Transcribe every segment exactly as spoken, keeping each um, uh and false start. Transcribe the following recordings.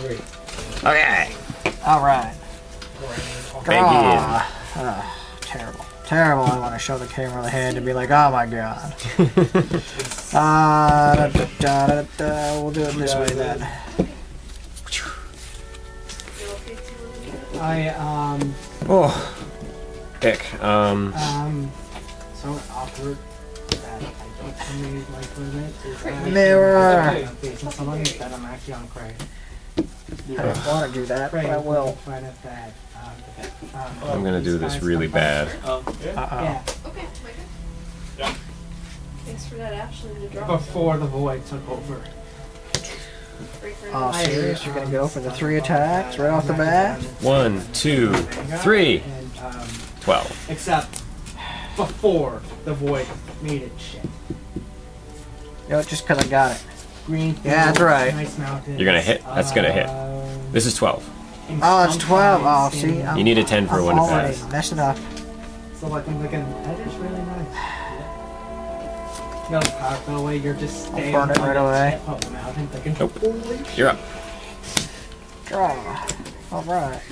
Okay. All right. Begin. Uh, terrible. Terrible. I want to show the camera the head to be like, oh my god. uh, da, da, da, da, da. We'll do it this way then. I, um... Oh. Pick. Um... Um... So awkward that I don't really like doing it is that mirror! I'm facing someone that I'm actually on Craig. I don't want to do that, but I will. I'm gonna do this really bad. Oh, yeah. Uh-oh. Yeah. Okay, Micah. Yeah. Thanks for that Ashley to drop. Before the void took over. Oh, serious? You're gonna go for the three attacks right off the bat? One, two, three. And, um, Twelve. except before the void made it shit. You know, just because I got it. Green. Yeah, that's right. Nice mountains. You're gonna hit. That's gonna hit. This is twelve. Oh, it's twelve. Oh, see, I'm, You need a ten for I'm one to already pass. messing up. So like I'm looking, that is really nice. No, power go away. You're just staying. I'll burn it right away. Up the mountain, thinking, Nope. holy You're up. draw. All right.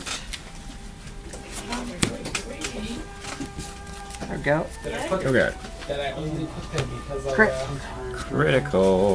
There we go. Okay. That I only put them because of Crit. uh, Critical.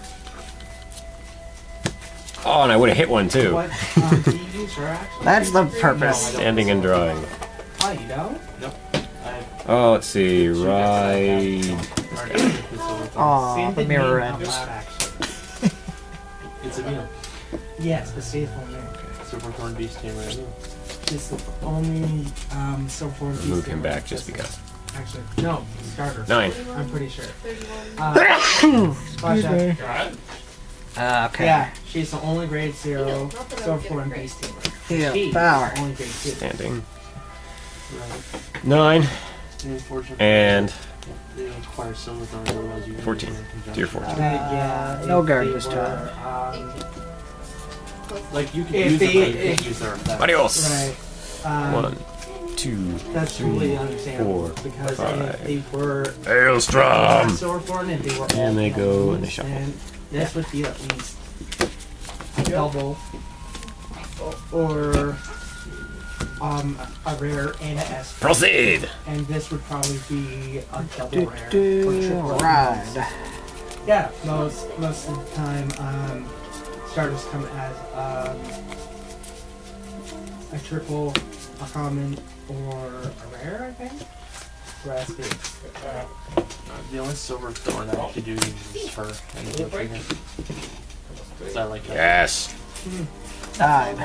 Oh, and I would have hit one too. What, um, do you use her action? That's the purpose. Standing and drawing. Oh, you don't? Oh, let's see. Ride. Aw, the mirror end. It's a meal. Yes, the safe one there. Silver Thorn Beast Tamer. It's the only um, silver beast. Move him back just because. Actually, no, starter. Nine. I'm pretty sure. Uh, Excuse me. Uh, okay. Yeah, she's the only grade zero silver form beast tamer. Heal, she power. Only grade two. Standing. Nine. And fourteen. To your fourteen. Uh, yeah, no guard this time. Um, like you can if use they, it, but you if, can't use their effect. Adios. Right. Um, One, two, that's three, totally understandable four, because five. if they were Maelstrom. silver form and they were all And they go in moves, the shuffle. then this would be at least a double or um a rare and a S. Proceed. And this would probably be a double rare or triple ride. Yeah, most most of the time um starters come as um a triple, a common, or a rare, I think. Rest Uh, the only silver thorn I actually do use is her and the trigger. So I like that. Yes. Nine.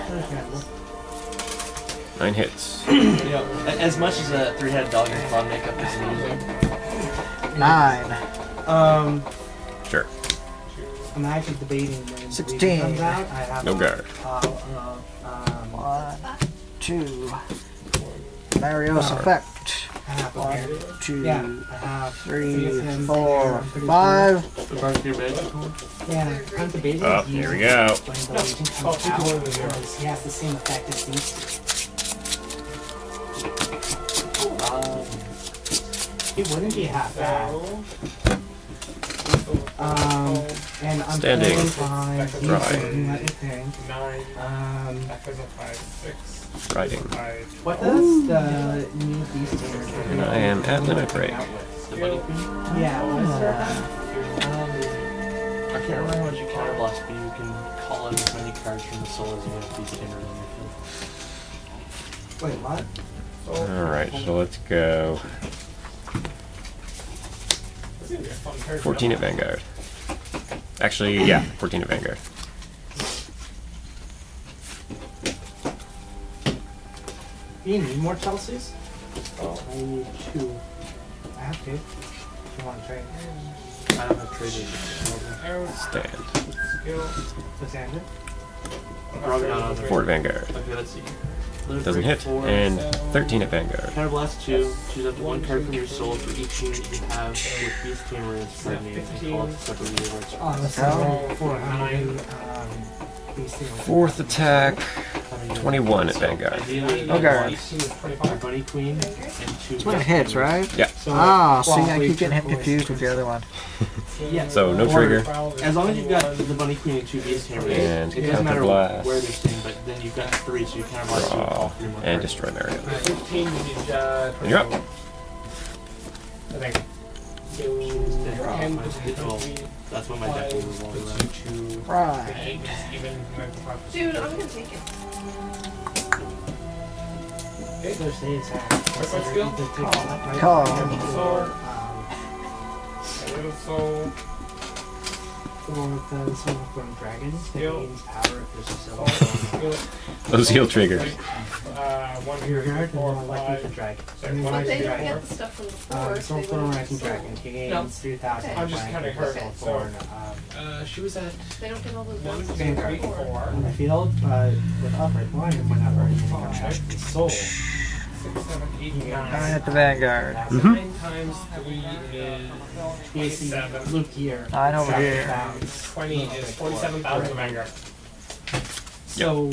Nine hits. You know, a- as much as a three-headed dog in cloud makeup is amusing. Nine. Um, Sure. I'm actually debating when sixteen. comes out. I have No guard. Uh, uh, um, One, two. Marios Power. effect. I have a One, pair. two, Yeah, I have three, seasons four, there, I'm pretty five. The Barker Magical. sure. Yeah, I'm debating. Oh, using here we it go. When the Legion comes out, because he has the same effect as these Um, two. He wouldn't be half bad. Um, and I'm Standing. playing five. He's Right. something like a thing. nine. Um, Because of five, six. Riding. Five. what does the new beast tamer do? And I am at limit break. The Money Queen. Yeah, what is her? Um, I can't remember what you counterblast, but you can call in as many cards from the soul as you have beast tamer on your field. Wait, what? Alright, so let's go. fourteen at Vanguard. Actually, yeah, fourteen at Vanguard. Do you need more Chelseas? Oh, I need two. I have to. If you want to trade. I don't have traded. Stand. Alexander? four at Vanguard. Okay, let's see. Limit Doesn't break hit. four. And thirteen at Vanguard. Counterblast two. Choose up to one card from your soul for each unit you have with Beast Tamer as card name and call it separately over its Oh, let's How? go for how many um, beast tamers. Fourth attack. twenty-one at Vanguard. Ideally, you Okay. want a bunny queen and two. It's when it hits, right? Yeah. So Ah, see, I probably keep getting him turquoise, confused with the other one. Yeah. So no Or- trigger. As long as you've got the bunny queen and two beast hammers, And it doesn't matter counterblast. where they're staying, but then you've got three, so you kind of want to Draw all three more and cards. destroy Mario. fifteen, you need, uh, And you're up. I think. So, ten, Well, that's what my deck will revolve around. puts you to Right. eight, even ninety-five percent. Dude, I'm gonna take it. Their stays have. What's my skill? Call. Sword. Um, A little soul. for the Silver Throne Dragons, it Skill. means power if there's a Soul. silver Skill. Those heal triggers. Uh, one Your here, guard and four, then electric the five. dragon. Sorry, And what But the they don't dragon. get the stuff from before. Um, so Silver they Throne wouldn't Rising get Dragon sold. gains No. three thousand. I'm just kinda hurt, For so- um, Uh, she was at. They don't get all those One, ones two, from three, before. four. on the field, uh, with upright blind, whenever you contract the soul. Six, seven, eight, You nine. Nine at the Vanguard. Mhm. Nine times three is Basically, twenty-seven. Luke here. Nine over here. Twenty is forty-seven thousand Vanguard. So,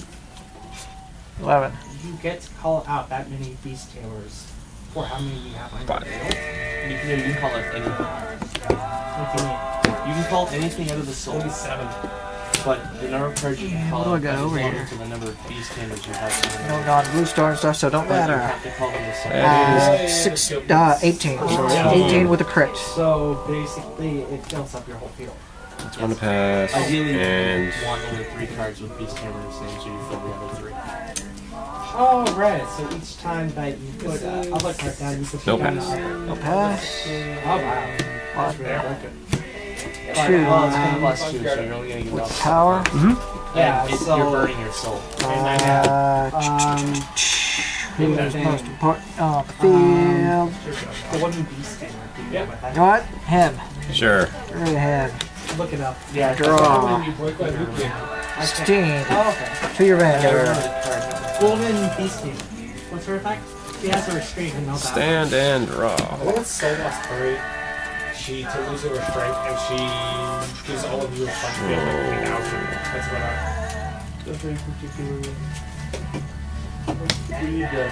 Eleven. you get to call out that many Beast Tailors for how many you have on your Five. field. You can, you can call it anything. What do you mean? You can call anything out of the soul, Forty-seven. but the number of cards you can call What do I out got is over equal here? to the number of beast hammers you have. No non-blue star and stuff, so it don't But you matter. have to call them the soul. That Uh, six, uh, eighteen. So eighteen with a crit. So, basically, it fills up your whole field. That's one to pass. Ideally, And you want only three cards with beast hammers named, so you fill the other three. Oh, right. So each time that you put uh, other card down, you put No two down. pass. No pass. Oh, wow. That's really good. Two. Well, it's kind of plus two, so you're only going to get With off. power. Mm-hmm. Yeah, And it's, so- you're burning your soul. Uh, Um, who is most important on the field? the one who beast tamer. Do you know what that You know what? Him. Sure. Get rid of him. is? Look it up. Yeah, Draw. When you break my nuclear. sixteen. Oh, okay. To your I remember Vanguard. the card number. Golden beast tamer. What's her effect? She has a restraint and no battle. Stand and draw. I think it's so lost hurry. She to lose her restraint and she gives all of you a punch field like three thousand. That's what I. That's very particular. We need to.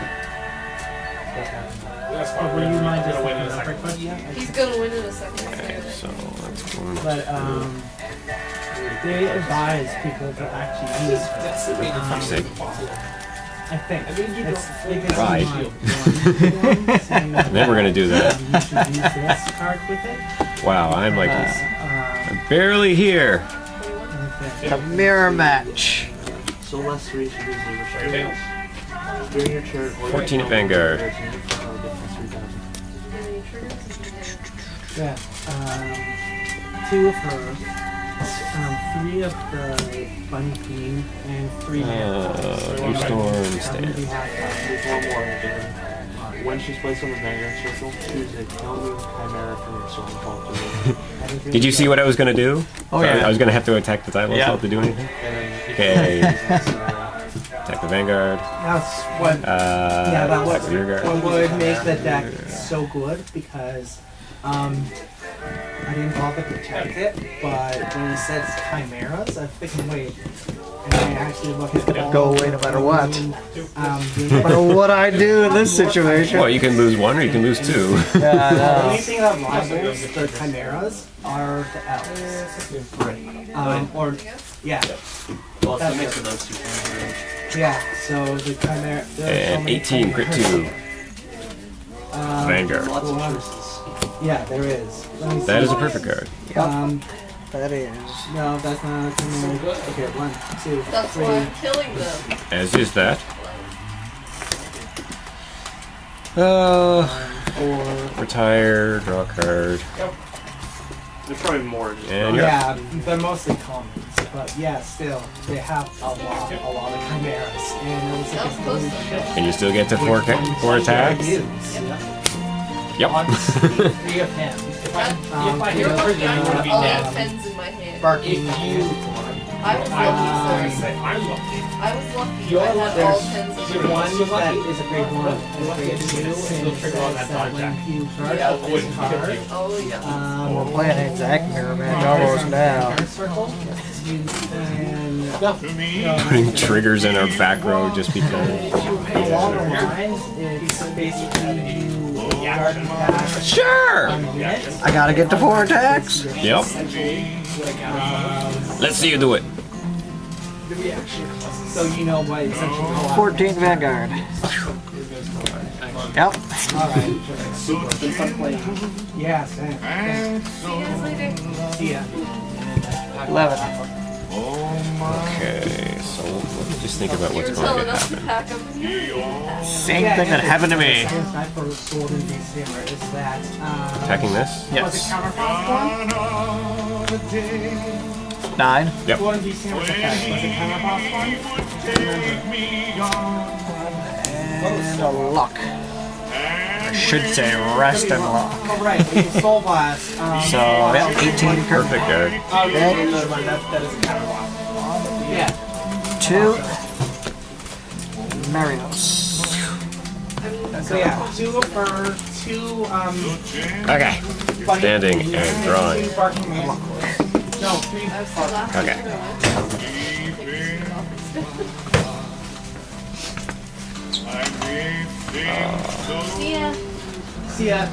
That's Oh, fine. will you mind We're just gonna win in a looking up second. real quick? Yeah. He's gonna win in a second. Okay, so that's going But, to um, they advise people to actually use her. That's the main Sick. I think. I mean, you It's, don't- it's Right. and And then we're gonna do that. You should use this card with it. Wow, I'm like because, I'm um, barely here. anything. The mirror match. So less three should use the restraint. During your turn, or fourteen at your Vanguard. turn, you can call a difference three thousand. Any triggers? Yeah. Um, two of her, um, three of the Bunny Queen, and three Uh, Mantles. two storm How many do stand. you have? There's one more to give her. When she's placed on the Vanguard circle, choose a Kill Moon Chimera from your soul and call it to you. That is really Did you see good. what I was gonna do? Oh, So I- yeah. I was gonna have to attack the title Yeah. assault to do anything. And then if Okay. you uh, Attack the Vanguard. That's what. Uh, yeah, that attack was the rear guard. what would make the deck so good because um, I didn't bother to check it, but when it says chimeras, I'm thinking, wait, and I actually look at all Go away no matter what. Um, No matter what I do in this situation. Well, you can lose one or you can lose two. Yeah, I The only know. thing that rivals the chimeras are the elves. Um, or yeah, well, it's a mix of those two things. yeah. So the chimera. there are so And many eighteen crit chimeras. two. Um, Vanguard. Lots of Well, choices. Yeah, there is. Let me That see. is a perfect card. Um, That is. no, that's not a chimera. Okay, one, two, That's three. why I'm killing them. As is that. Uh, Or retire, draw a card. There's probably more. Just And you're up. yeah, they're mostly commons, but yeah, still they have a lot, a lot of chimeras, and it was like That was close a to shit. And you still get to four, ca- four attacks? Yep. Three of him. If I, Um, if I You're hit a lucky trigger, I I'm gonna have be all dead. the tens in my hand. Barking. If you, I was I lucky, was sir. say I'm lucky. I was lucky. You're I had lucky. all There's- tens of you're my One hand. You're that lucky. is a grade one, You're and lucky grade it's two, gonna and still it trigger on says that that dodge when act. you charge Yeah, out avoid this card, kill you. Oh yeah. um, We're playing exact mirror match almost now. Card circle, you can Putting triggers in our back row just because. Along the lines, it's basically you guard and pass Sure! on units. I gotta get to four attacks. Yep. Let's see you do it. So you know what essentially go out. fourteen Vanguard. Yep. Alright. Yeah, same. See you guys later. See ya. eleven. Okay, so let me just think about what's You're going telling to us to happen. pack up in here? Same thing that happened to me. Sniper sword and base hammer is that uh, Attacking this? was it Yes. counterfloss one? Nine. Yep. Sword and base hammer was effect. Was it counterfloss one? And a luck. I should say rest and luck. Oh right, it was soul blast. Um, So, yeah, eighteen. Perfect, Eric. Oh, yeah, yeah, yeah, that, that is a counterfloss. Yeah. Two. Marios. So yeah, two for two um Okay. bunny Standing and and drawing. two barking man. No, three. I was the last Okay. one. See ya. See ya.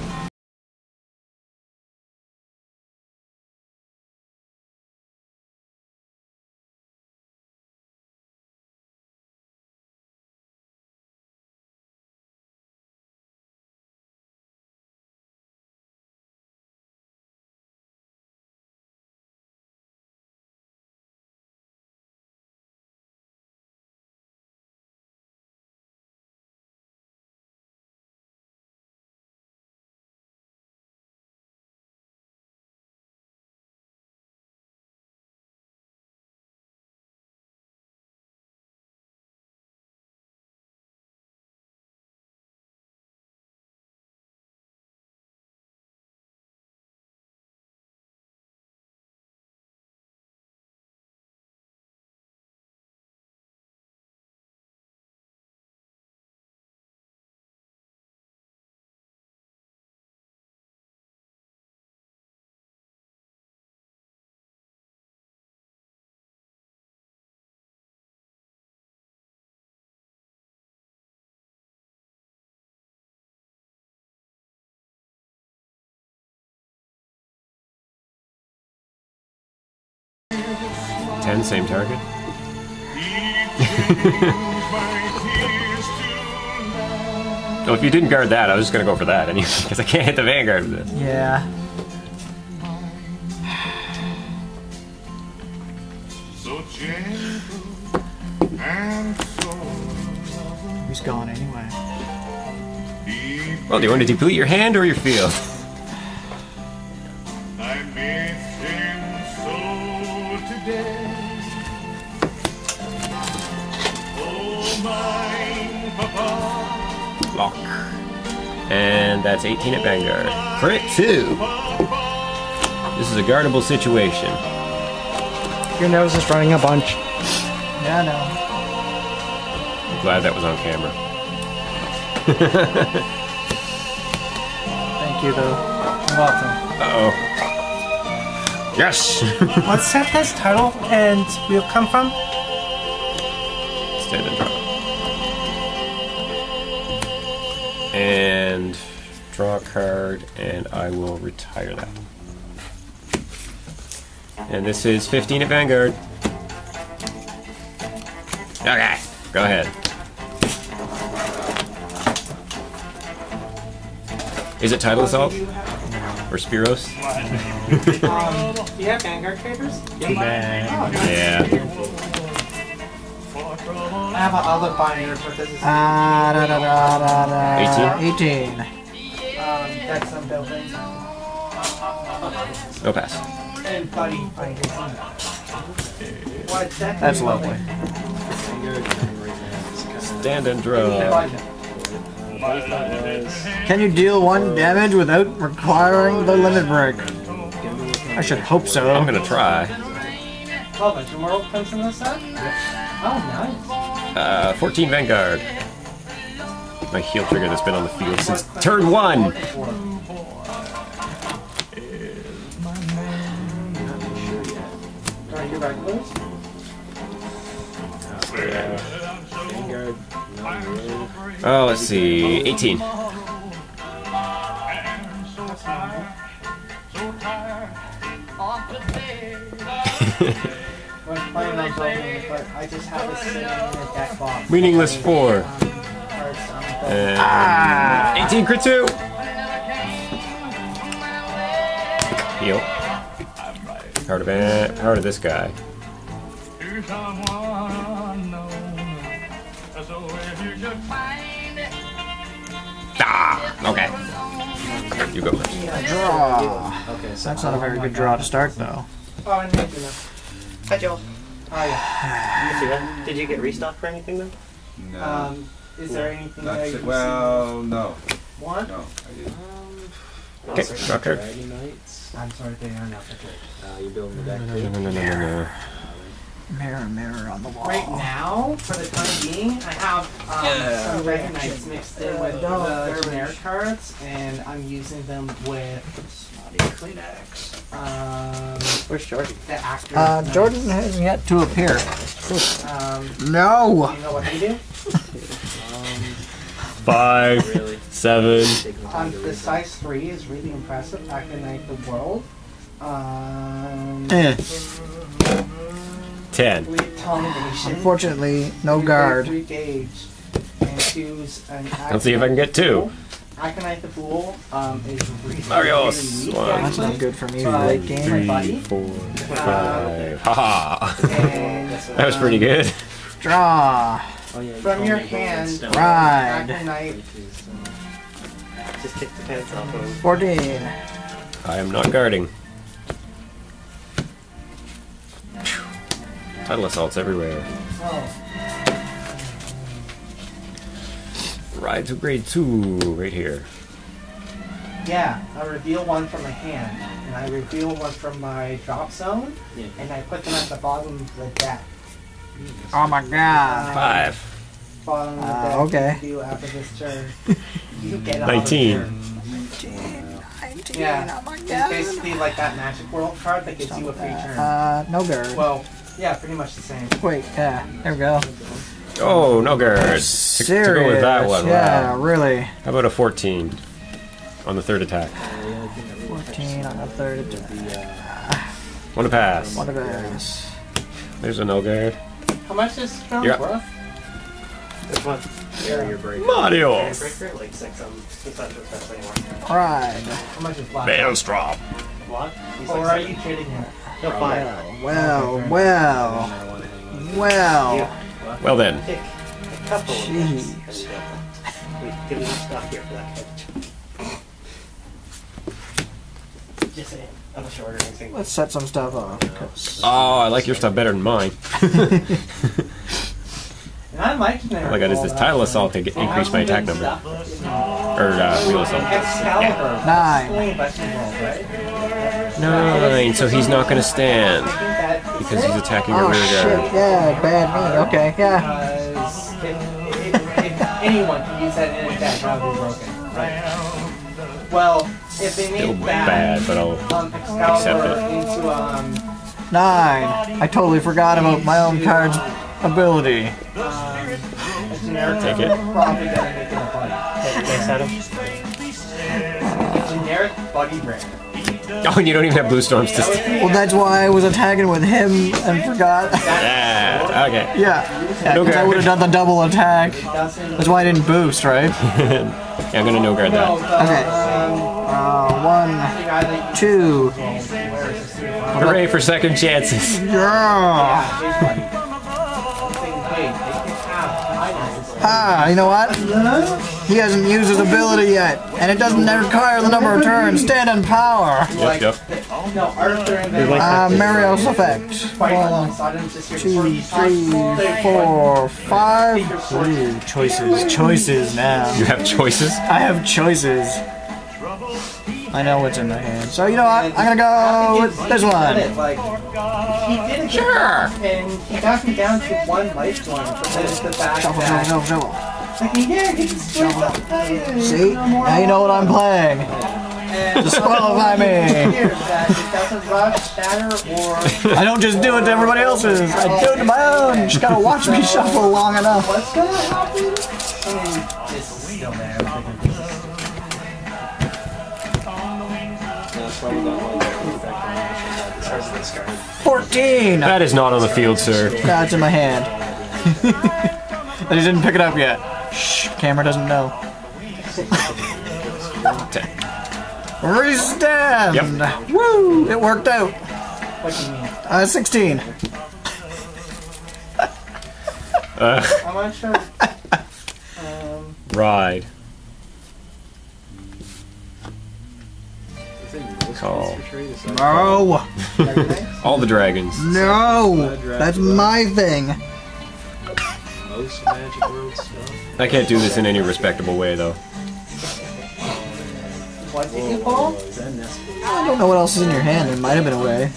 ten, same target. Oh, if you didn't guard that, I was just gonna go for that anyway, because I can't hit the Vanguard with it. Yeah. He's gone anyway. Well, do you want to deplete your hand or your field? Lock. And that's eighteen at Vanguard. Crit two. This is a guardable situation. Your nose is running a bunch. Yeah, no. I'm glad that was on camera. Thank you, though. You're welcome. Uh-oh. Yes! What's that guy's title and will come from? Stand and draw. And draw a card, and I will retire that. And this is fifteen at Vanguard. Okay, go ahead. Is it Tidal Assault? Or Spiros? Um, do you have Vanguard traders? Yeah. I have a other binder, but this is Ah, da da da da da. eighteen? eighteen. um that's some buildings. No pass. And buddy binders. What that That's lovely. Stand and draw. Can you deal one damage without requiring the limit break? I should hope so. I'm gonna try. Oh, bunch of more comes from this side? Oh, nice. Uh, fourteen Vanguard. My heal trigger that's been on the field since turn one! Are you right close? Oh, let's see. eighteen. I was planning on building it, but I just have it sitting in a deck box. Meaningless four. Um, cards, um, And Ah! eighteen crit two. Heal. Power to ban. Power to this guy. Ah. Okay. You go first. Draw. That's not a very good draw to start, though. Oh, I need to know. Hi, Joel. Oh, yeah. You see that? Did you get restocked for anything though? No. Um, is there anything that That's you it. Well, no. want? No. I didn't. Okay, Rocker. Dragon Knights. I'm sorry, they are not that great. Uh, you building the deck No, too? no, no, no, no, no. Mirror, mirror on the wall. Right now, for the time being, I have um, some Dragon Knights mixed in with the generic cards, and I'm using them with um, Where's Jordan? the actor. Uh, Jordan hasn't yet to appear. Um, No! you know what they do? Five, Really? seven. Um, the size three is really impressive. Actinite the world. Um, Eh. Ten. Complete Domination. Unfortunately, no Three guard. Three gauge. And choose an. Let's see if I can get two. Aconite the Fool um, is really, Marios. really weak, One, That's not actually. good for me But late game. my Three, buddy. four, five. Haha. And, That was pretty good. Draw. Oh yeah. You From told your me about hand, Stone. Ride. Aconite. Which is, uh, just kick the pants off of. fourteen. I am not guarding. Tidal assaults everywhere. Oh, Ride to grade two, right here. yeah. I reveal one from my hand, and I reveal one from my drop zone, Yeah. and I put them at the bottom of the deck. Oh my god. Five. Bottom of the Uh, deck. okay. You do after this turn. You get all Nineteen. the turn. nineteen. Yeah. Oh my It's god. basically like that Magic World card that gives you a free turn. Uh, no guard. Well, yeah, pretty much the same. Wait, yeah, there we go. Oh, no guards. To, to Serious. go with that one. Yeah, Wow. really. How about a fourteen on the third attack? fourteen on the third. Want to pass? One of us. There's a no guard. How much is Crown Yeah. worth? This one. Barrier breaker. Mario. Barrier breaker, like six. Um, it's not too expensive anymore. Ride. How much is black? Maelstrom. What? He's Or like are seven. you trading him? No, five. Well, well, well. Well then. Pick a couple of Jeez. things. We give me stuff here for that kid. Just saying. I'm not sure anything. Let's set some stuff up. 'cause- Oh, I like your stuff better than mine. And I like generic. All I got is this gold, tidal actually. assault to get, So increase my have some attack good number. stuff. Or uh, wheel assault. Excalibur. Nine. Only investment world, right? Nine, so he's not going to stand. I think that Because he's attacking a Oh rear shit, guard. yeah, bad me. Okay, yeah. Because if, if, if anyone can use that in a deck, that would be broken. Right. Well, if they Still made bad, that but I'll um, accept Excalibur it. into um, Nine. I totally forgot about my own card's ability. um, a generic, Take it. probably gonna make it a buddy. Yes, Adam. Generic buddy rare. Oh, and you don't even have blue storms to stand. Well, that's why I was attacking with him and forgot. Yeah, okay. yeah, yeah, No 'cause I guard. would have done the double attack. Doesn't. That's why I didn't boost, right? Yeah, I'm going to no guard No, that. the, Okay. um, Uh, the one, guy that you two. Hooray for second chances. Yeah. Yeah, his buddy. Saying, hey, they can have items. Ah, you know what? He hasn't used his ability yet, and it doesn't require the number of turns. Stand in power. Like, yep. no, Arthur and then Uh, Mario's effect. fight One, alongside him, just your two, sword three, shots. four, five. Ooh, choices, choices now. You have choices? I have choices. I know what's in my hand. So you know what? I'm gonna go with this one. Like, he did it. Sure. And he got me down to one lifeline for the, the back. Shuffle, back. shuffle, shuffle, shuffle. Like, yeah, he can split the See? Now you know what I'm playing. And Disqualify me. Here, that it doesn't rush, shatter, or I don't just do it to everybody else's. I do it to my own. Just gotta watch me shuffle long enough. what's gonna happen? And it's still there. fourteen. That is not on the field, sir. That's in my hand. I just didn't pick it up yet. Shh, camera doesn't know. ten. Restand! Yep. Woo! It worked out. What do you mean? Uh, sixteen. Uh, I'm not sure. Um, ride. Call. No! All the dragons. No! That's my thing. Most Magic World stuff. I can't do this in any respectable way, though. what did you pull? I don't know what else is in your hand. There might have been a way.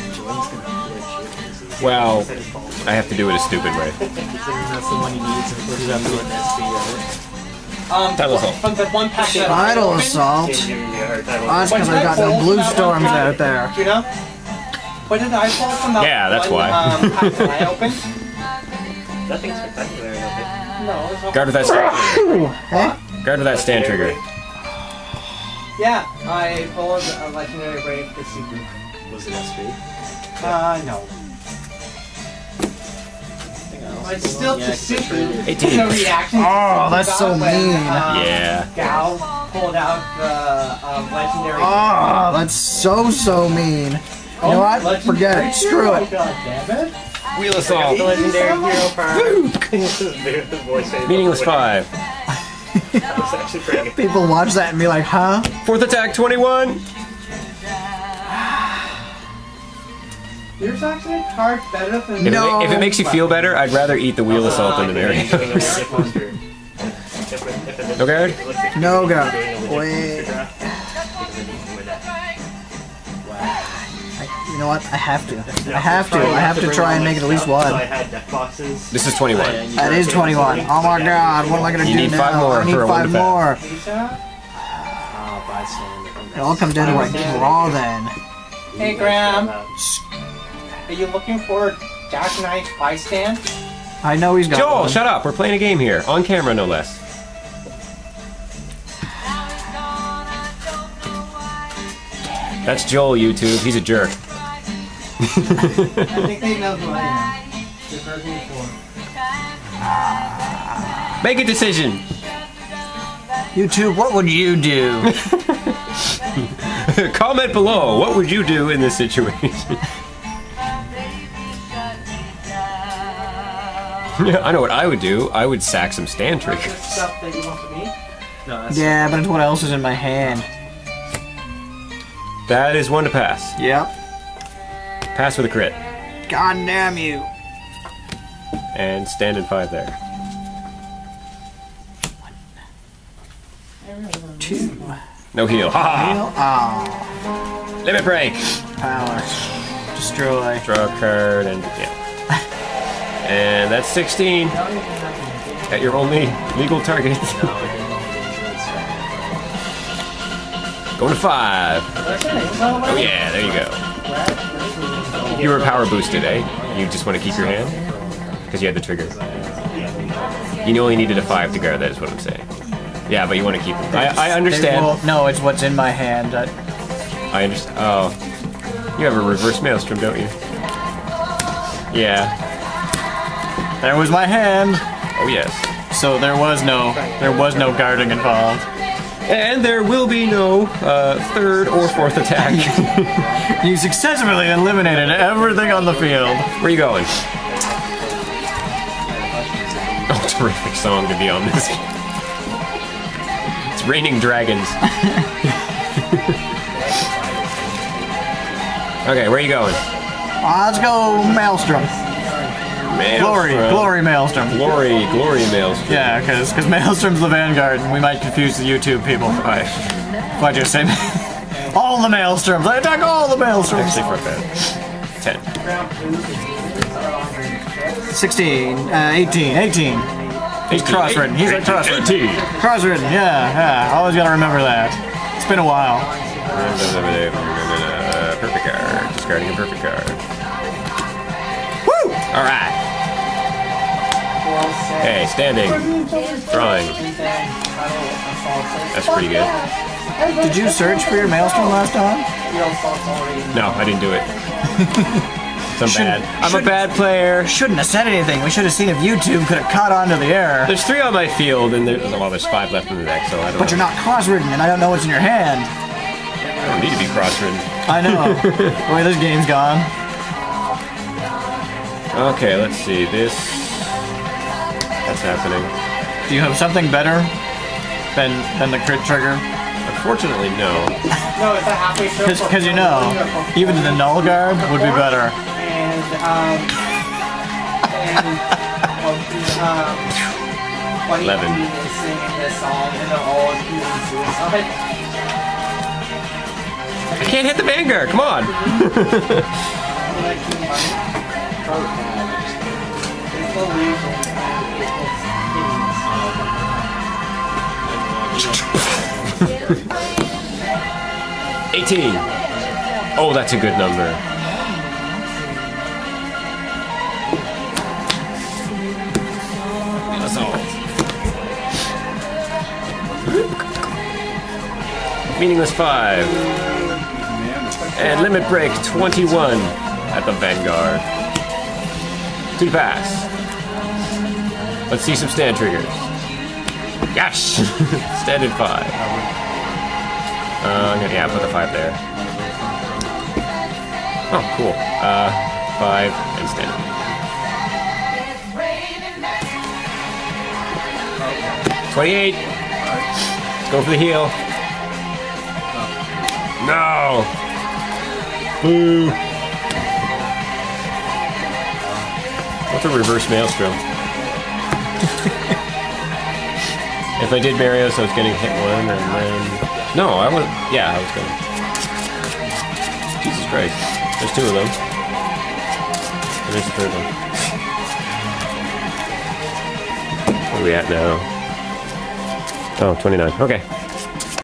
Well, I have to do it a stupid way. That's the one you need to put it up to an S P, right? Um, Tidal Assault. From the one pack that I Tidal opened, Assault. Can't give me a hard time. Oh, that's What because did I I got pull no from blue that one storms pack? out there. Do you know? What did I pull from the Yeah, that's one, why. Um, pack that I opened? Nothing spectacular, I don't think. No, it was Guard with that stand. Huh? Guard with that stand trigger. Yeah, I pulled a legendary brave this season. Was it S P? Uh, no. It's still Yeah, just super. eighteen. The reaction. Oh, that's so when, mean. um, Yeah. Gal pulled out the um, legendary. Oh, that's so, so mean. You know what? Legendary Forget it. Screw hero? it. God damn it. Wheel The assault. legendary hero power. The voice changer. Meaningless five. That was actually pretty good. People watch that and be like, huh? Fourth attack, twenty-one. There's actually a card better than If, it, No. ma- if it makes you feel better, I'd rather eat the wheel assault than the Mary. No guard? No go. Wait. You know what? I have to. I have to. I have to try and make it at least So I one. had deck boxes. This is twenty-one. That is twenty-one. Oh my god, what am I gonna You do need now? five more I need for a one five to pass. more. Ah, bystander. It all comes down to a draw then. Hey Graham, are you looking for Jack Knight bystand? I know he's got Joel, one. shut up. We're playing a game here. On camera, no less. That's Joel, YouTube. He's a jerk. I think they know who I am. They've heard me before. Make a decision. YouTube, what would you do? Comment below. What would you do in this situation? Yeah, I know what I would do. I would sack some stand This triggers. stuff that you want from me? No, that's Yeah, but it's what else is in my hand. That is one to pass. Yep. Pass with a crit. God damn you. And stand in five there. Two. No heal. Ha ha! Oh, Limit break! power. Destroy. Draw a card and yeah. And that's sixteen. At your only legal target. Going to five. Oh yeah, there you go. You were power boosted, eh? You just want to keep your hand? Because you had the trigger. You only needed a five to guard, that is what I'm saying. Yeah, but you want to keep it. I, I understand. Well, no, it's what's in my hand. Uh, I understand. Oh. You have a reverse Maelstrom, don't you? Yeah. there was my hand. Oh yes. So there was no, there was no guarding involved. And there will be no uh, third or fourth attack. You successfully eliminated everything on the field. Where are you going? Oh, terrific song to be on this. It's Raining Dragons. Okay, where are you going? Uh, let's go Maelstrom. Glory, Maelstrom. glory Maelstrom. Glory, glory Maelstrom. Yeah, because because Maelstrom's the Vanguard, and we might confuse the YouTube people. Alright. Why'd you say all the Maelstroms? I attack all the Maelstroms. Actually, fuck that. Ten. sixteen, uh, eighteen, eighteen. He's cross-ridden. He's like cross-ridden. eighteen. Cross-ridden, yeah, yeah. Always gotta remember that. It's been a while. Perfect card. Discarding a perfect card. Woo! Alright. Hey, standing. Drawing. That's pretty good. Did you search for your Maelstrom last time? No, I didn't do it. I'm Should- bad. I'm a should- bad player. Shouldn't have said anything. We should have seen if YouTube could have caught on to the error. There's three on my field, and there's, well, there's five left in the deck, so I don't But know. you're not cross-ridden, and I don't know what's in your hand. I don't need to be cross-ridden. I know. The way this game's gone. Okay, let's see. This... That's happening. Do you have something better than than the crit trigger? Unfortunately, no. No, it's a halfway circle. Because you know, even the null guard would be better. And, um... and, um... Bunny Eleven. Queen is singing this song, and they're all committing suicide. I can't hit the Vanguard, come on! eighteen. Oh, that's a good number. Assault. Meaningless five. And limit break twenty-one at the Vanguard. Two to pass. Let's see some stand triggers. Yes! Stand in five. Uh, I'm gonna, yeah, put the five there. Oh, cool. Uh, five and stand. twenty-eight. Let's go for the heal. No! Boo! What's a reverse Maelstrom? If I did Marios, I was getting hit one, and then... No, I was... Yeah, I was going. Jesus Christ. There's two of them. And there's the third one. Where are we at now? Oh, twenty-nine. Okay.